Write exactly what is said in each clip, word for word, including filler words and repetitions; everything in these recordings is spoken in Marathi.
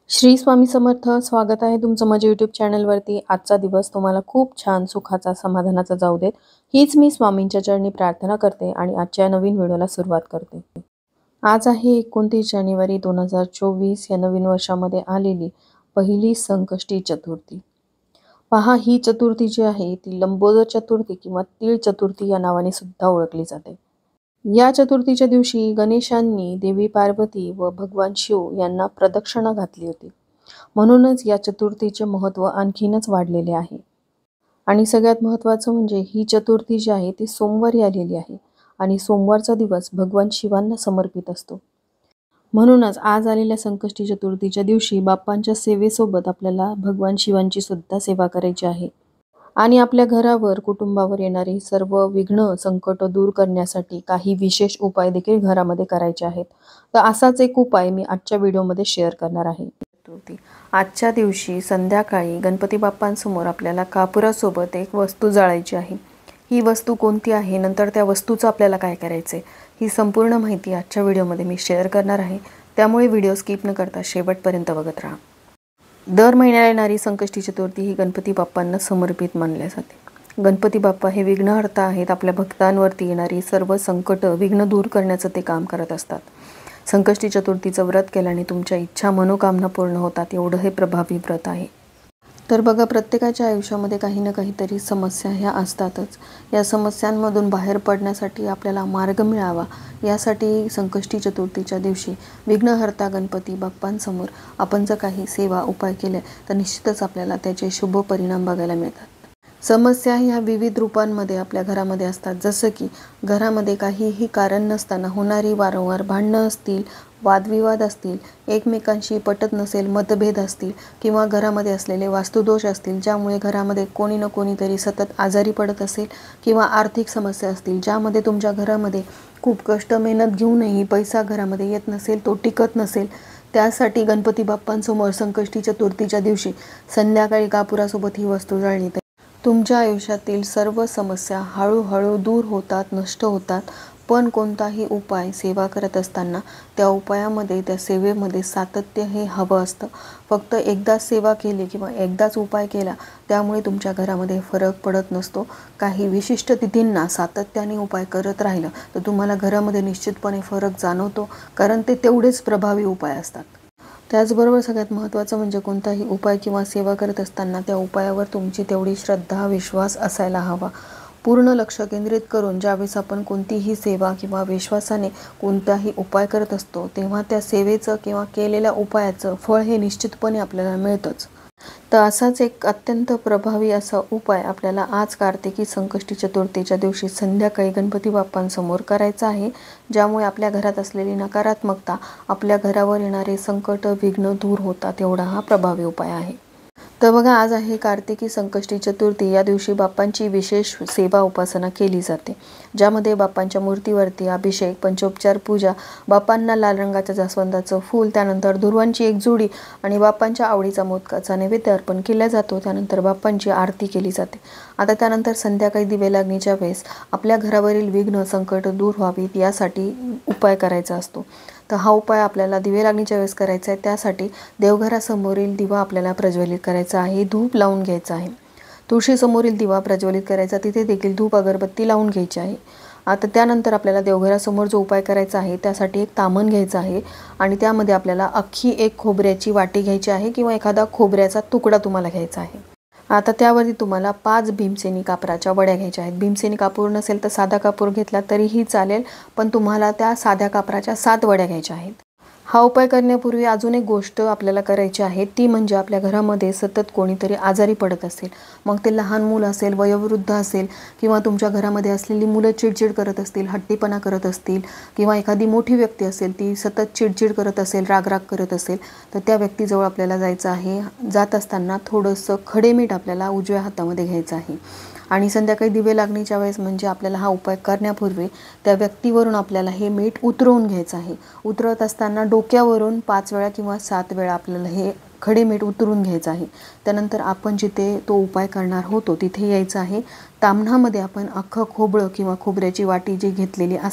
श्री स्वामी समर्थ. स्वागत आहे तुमचं माझ्या यूट्यूब चॅनलवरती. आजचा दिवस तुम्हाला खूप छान सुखाचा समाधानाचा जाऊ देत हीच मी स्वामींच्या चरणी प्रार्थना करते आणि आजच्या नवीन व्हिडिओला सुरुवात करते. आज आहे एकोणतीस जानेवारी दोन हजार चोवीस. या नवीन वर्षामध्ये आलेली पहिली संकष्टी चतुर्थी. पहा, ही चतुर्थी जी आहे ती लंबोदर चतुर्थी किंवा तीळ चतुर्थी या नावाने सुद्धा ओळखली जाते. या चतुर्थीच्या दिवशी गणेशांनी देवी पार्वती व भगवान शिव यांना प्रदक्षिणा घातली होती. म्हणूनच या चतुर्थीचे महत्त्व आणखीनच वाढलेले आहे. आणि सगळ्यात महत्त्वाचं म्हणजे ही चतुर्थी जी आहे ती सोमवारी आलेली आहे आणि सोमवारचा दिवस भगवान शिवांना समर्पित असतो. म्हणूनच आज आलेल्या संकष्टी चतुर्थीच्या दिवशी बाप्पांच्या सेवेसोबत आपल्याला भगवान शिवांची सुद्धा सेवा करायची आहे आणि आपल्या घरावर कुटुंबावर येणारे सर्व विघ्न संकट दूर करण्यासाठी काही विशेष उपाय देखील घरामध्ये करायचे आहेत. तर असाच एक उपाय मी आजच्या व्हिडिओमध्ये शेअर करणार आहे. आजच्या दिवशी संध्याकाळी गणपती बाप्पांसमोर आपल्याला कापुरासोबत एक वस्तू जाळायची आहे. ही वस्तू कोणती आहे, नंतर त्या वस्तूचं आपल्याला काय करायचे, ही संपूर्ण माहिती आजच्या व्हिडिओमध्ये मी शेअर करणार आहे. त्यामुळे व्हिडिओ स्किप न करता शेवटपर्यंत बघत राहा. दर महिन्याला येणारी संकष्टी चतुर्थी ही गणपती बाप्पांना समर्पित मानल्या जाते. गणपती बाप्पा हे विघ्नहर्ता आहेत. आपल्या भक्तांवरती येणारी सर्व संकट विघ्न दूर करण्याचं ते काम करत असतात. संकष्टी चतुर्थीचं व्रत केल्याने तुमच्या इच्छा मनोकामना पूर्ण होतात, एवढं हे प्रभावी व्रत आहे. तर बघा, प्रत्येकाच्या आयुष्यामध्ये काही ना काहीतरी समस्या ह्या असतातच. या समस्यांमधून बाहेर पडण्यासाठी आपल्याला मार्ग मिळावा यासाठी संकष्टी चतुर्थीच्या दिवशी विघ्नहर्ता गणपती बाप्पांसमोर आपण जर काही सेवा उपाय केले तर निश्चितच आपल्याला त्याचे शुभ परिणाम बघायला मिळतात. समस्या ह्या विविध रूपांमध्ये आपल्या घरामध्ये असतात. जसं की घरामध्ये काहीही कारण नसताना होणारी वारंवार भांडणं असतील, वादविवाद असतील, एकमेकांशी पटत नसेल, मतभेद असतील किंवा घरामध्ये असलेले वास्तुदोष असतील ज्यामुळे घरामध्ये कोणी ना कोणीतरी सतत आजारी पडत असेल किंवा आर्थिक समस्या असतील ज्यामध्ये तुमच्या घरामध्ये खूप कष्ट मेहनत घेऊनही पैसा घरामध्ये येत नसेल, तो टिकत नसेल, त्यासाठी गणपती बाप्पांसमोर संकष्टी चतुर्थीच्या दिवशी संध्याकाळी कापुरासोबत ही वस्तू जाळली तर तुमच्या आयुष्यातील सर्व समस्या हळूहळू दूर होतात, नष्ट होतात. पण कोणताही उपाय सेवा करत असताना त्या उपायामध्ये त्या सेवेमध्ये सातत्य हे हवं असतं. फक्त एकदाच सेवा केली किंवा एकदाच उपाय केला त्यामुळे तुमच्या घरामध्ये फरक पडत नसतो. काही विशिष्ट तिथींना सातत्याने उपाय करत राहिलं तर तुम्हाला घरामध्ये निश्चितपणे फरक जाणवतो, कारण ते तेवढेच प्रभावी उपाय असतात. त्याचबरोबर सगळ्यात महत्त्वाचं म्हणजे कोणताही उपाय किंवा सेवा करत असताना त्या उपायावर तुमची तेवढी श्रद्धा विश्वास असायला हवा. पूर्ण लक्ष केंद्रित करून ज्यावेळेस आपण कोणतीही सेवा किंवा विश्वासाने कोणताही उपाय करत असतो तेव्हा त्या सेवेचं किंवा केलेल्या उपायाचं फळ हे निश्चितपणे आपल्याला मिळतंच. तर असाच एक अत्यंत प्रभावी असा उपाय आपल्याला आज कार्तिकी संकष्टी चतुर्थीच्या दिवशी संध्याकाळी गणपती बाप्पांसमोर करायचा आहे, ज्यामुळे आपल्या घरात असलेली नकारात्मकता, आपल्या घरावर येणारे संकट विघ्न दूर होतात, एवढा हा प्रभावी उपाय आहे. तर बघा, आज आहे कार्तिकी संकष्टी चतुर्थी. या दिवशी बाप्पांची विशेष सेवा उपासना केली जाते, ज्यामध्ये बाप्पांच्या मूर्तीवरती अभिषेक, पंचोपचार पूजा, बाप्पांना लाल रंगाच्या जास्वंदाचं फूल, त्यानंतर दुर्वांची एक जोडी आणि बाप्पांच्या आवडीचा मोदकाचा नैवेद्य अर्पण केला जातो. त्यानंतर बाप्पांची आरती केली जाते. आता त्यानंतर संध्याकाळी दिवे लागणीच्या वेळेस आपल्या घरावरील विघ्न संकट दूर व्हावीत यासाठी उपाय करायचा असतो. तर हा उपाय आपल्याला दिवे लागणीच्या वेळेस करायचा आहे. त्यासाठी देवघरासमोरील दिवा आपल्याला प्रज्वलित करायचा आहे, धूप लावून घ्यायचा आहे. तुळशीसमोरील दिवा प्रज्वलित करायचा, तिथे देखील धूप अगरबत्ती लावून घ्यायची आहे. आता त्यानंतर आपल्याला देवघरासमोर जो उपाय करायचा आहे त्यासाठी एक तामण घ्यायचं आहे आणि त्यामध्ये आपल्याला अख्खी एक खोबऱ्याची वाटी घ्यायची आहे किंवा एखादा खोबऱ्याचा तुकडा तुम्हाला घ्यायचा आहे. आता त्यावरती तुम्हाला पाच भीमसेनी कापराच्या वड्या घ्यायच्या आहेत. भीमसेनी कापूर नसेल तर साधा कापूर घेतला तरीही चालेल, पण तुम्हाला त्या साध्या कापराच्या सात वड्या घ्यायच्या आहेत. हा उपाय करण्यापूर्वी अजून एक गोष्ट आपल्याला करायची आहे, ती म्हणजे आपल्या घरामध्ये सतत कोणीतरी आजारी पडत असेल, मग ते लहान मुलं असेल, वयोवृद्ध असेल किंवा तुमच्या घरामध्ये असलेली मुलं चिडचिड करत असतील, हट्टीपणा करत असतील किंवा एखादी मोठी व्यक्ती असेल ती सतत चिडचिड करत असेल, रागराग करत असेल, तर त्या व्यक्तीजवळ आपल्याला जायचं आहे. जात असताना थोडंसं खडे मीठ आपल्याला उजव्या हातामध्ये घ्यायचं आहे आणि संध्याकाळी दिवे लागणीच्या वेळेस म्हणजे आपल्याला हा उपाय करण्यापूर्वी त्या व्यक्तीवरून आपल्याला हे मीठ उतरवून घ्यायचं आहे. उतरवत असताना डोक्यावरून पाच वेळा किंवा सात वेळा आपल्याला हे खडे मीठ उतरून घ्यायचं आहे. त्यानंतर आपण जिथे तो उपाय करणार होतो तिथे यायचं आहे. ताम्हणामध्ये आपण अख्खं खोबरं किंवा खोबऱ्याची वाटी जी घेतलेली असेल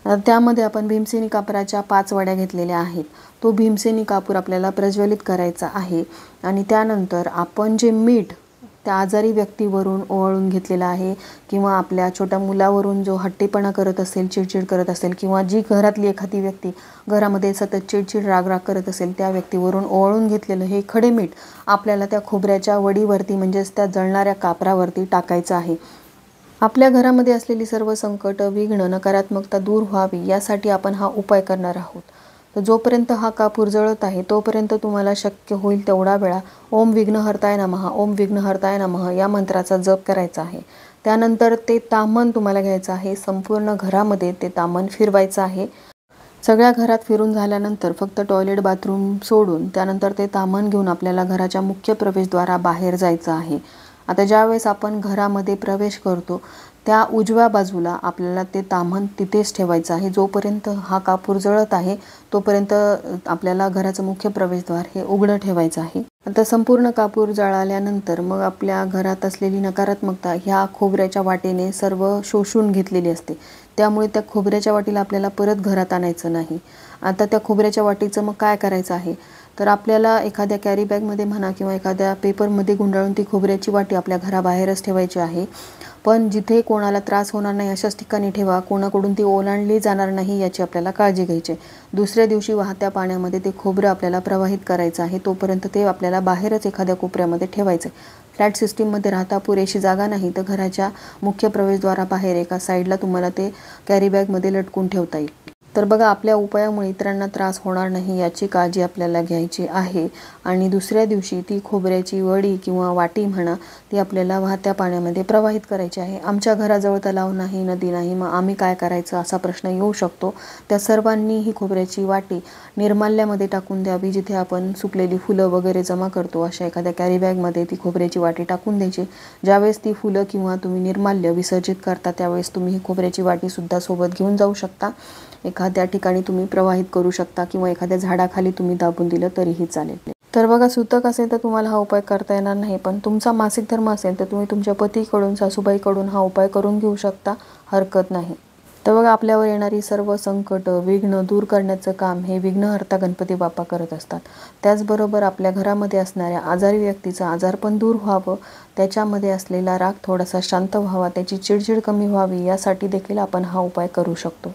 त्यामध्ये आपण भीमसेनी कापुराच्या पाच वड्या घेतलेल्या आहेत। तो भीमसेनी कापूर आपल्याला प्रज्वलित करायचा आहे आणि त्यानंतर आपण जे मीठ त्या आजारी व्यक्तीवरून ओवाळून घेतलेला आहे किंवा आपल्या छोट्या मुलावरून जो हट्टीपणा करत असेल, चिडचिड करत असेल किंवा जी घरातली एखादी व्यक्ती घरामध्ये सतत चिडचिड रागराग करत असेल त्या व्यक्तीवरून ओवाळून घेतलेलं हे खडे मीठ आपल्याला त्या खोबऱ्याच्या वडीवरती म्हणजेच त्या जळणाऱ्या कापरावरती टाकायचं आहे। आपल्या घरामध्ये असलेली सर्व संकट, विघ्न, नकारात्मकता दूर व्हावी यासाठी आपण हा उपाय करणार आहोत। तर जोपर्यंत हा कापूर जळत आहे तोपर्यंत तुम्हाला शक्य होईल तेवढा वेळा ओम विघ्नहर्ताय नमः, ओम विघ्नहर्ताय नमः या मंत्राचा जप करायचा आहे। त्यानंतर ते ताम्हण तुम्हाला घ्यायचं आहे, संपूर्ण घरामध्ये ते ताम्हण फिरवायचं आहे। सगळ्या घरात फिरून झाल्यानंतर फक्त टॉयलेट बाथरूम सोडून त्यानंतर ते ताम्हण घेऊन आपल्याला घराच्या मुख्य प्रवेशद्वाराबाहेर जायचं आहे। आता ज्यावेळेस आपण घरामध्ये प्रवेश करतो त्या उजव्या बाजूला आपल्याला ते ताम्हण तिथेच ठेवायचं आहे। जोपर्यंत हा कापूर जळत आहे तोपर्यंत आपल्याला घराचं मुख्य प्रवेशद्वार हे उघडं ठेवायचं आहे। आता संपूर्ण कापूर जळाल्यानंतर मग आपल्या घरात असलेली नकारात्मकता ह्या खोबऱ्याच्या वाटेने सर्व शोषून घेतलेली असते। त्यामुळे त्या खोबऱ्याच्या वाटीला आपल्याला परत घरात आणायचं नाही। आता त्या खोबऱ्याच्या वाटीचं मग काय करायचं आहे तर आपल्याला एखाद्या कॅरी बॅगमध्ये म्हणा किंवा एखाद्या पेपरमध्ये गुंडाळून ती खोबऱ्याची वाटी आपल्या घराबाहेरच ठेवायची आहे। पण जिथे कोणाला त्रास होणार नाही अशाच ठिकाणी ठेवा, कोणाकडून ती ओलांडली जाणार नाही याची आपल्याला काळजी घ्यायची। दुसऱ्या दिवशी वाहत्या पाण्यामध्ये ते खोबरं आपल्याला प्रवाहित करायचं आहे, तोपर्यंत ते आपल्याला बाहेरच एखाद्या कोपऱ्यामध्ये ठेवायचं। फ्लॅट सिस्टीममध्ये राहता पुरेशी जागा नाही तर घराच्या मुख्य प्रवेशद्वाराबाहेर एका साईडला तुम्हाला ते कॅरी बॅगमध्ये लटकून ठेवता येईल। तर बघा, आपल्या उपायामुळे इतरांना त्रास होणार नाही याची काळजी आपल्याला घ्यायची आहे। आणि दुसऱ्या दिवशी ती खोबऱ्याची वडी किंवा वाटी म्हणा ती आपल्याला वाहत्या पाण्यामध्ये प्रवाहित करायची आहे। आमच्या घराजवळ तलाव नाही, नदी नाही, मग आम्ही काय करायचं असा प्रश्न येऊ शकतो। त्या सर्वांनी ही खोबऱ्याची वाटी निर्माल्यामध्ये टाकून द्यावी, जिथे आपण सुकलेली फुलं वगैरे जमा करतो अशा एखाद्या कॅरी बॅगमध्ये ती खोबऱ्याची वाटी टाकून द्यायची। ज्यावेळेस ती फुलं किंवा तुम्ही निर्माल्य विसर्जित करता त्यावेळेस तुम्ही ही खोबऱ्याची वाटी सुद्धा सोबत घेऊन जाऊ शकता। एखाद्या ठिकाणी तुम्ही प्रवाहित करू शकता किंवा एखाद्या झाडाखाली तुम्ही दाबून दिलं तरीही चालेल। तर बघा, सुतक असेल तर तुम्हाला हा उपाय करता येणार नाही, पण तुमचा मासिक धर्म असेल तर तुम्ही तुमच्या पतीकडून, सासूबाईकडून हा उपाय करून घेऊ शकता, हरकत नाही। तर बघा, आपल्यावर येणारी सर्व संकट, विघ्न दूर करण्याचं काम हे विघ्नहर्ता गणपती बाप्पा करत असतात। त्याचबरोबर आपल्या घरामध्ये असणाऱ्या आजारी व्यक्तीचं आजारपण दूर व्हावं, त्याच्यामध्ये असलेला राग थोडासा शांत व्हावा, त्याची चिडचिड कमी व्हावी यासाठी देखील आपण हा उपाय करू शकतो।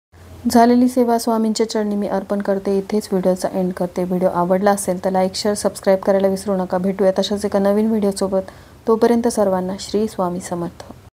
झालेली सेवा स्वामींच्या चरणी मी अर्पण करते। इथेच व्हिडिओचा एंड करते। व्हिडिओ आवडला असेल तर लाईक, शेअर, सबस्क्राईब करायला विसरू नका। भेटूया तशाच एका नवीन व्हिडिओसोबत। तोपर्यंत सर्वांना श्री स्वामी समर्थ।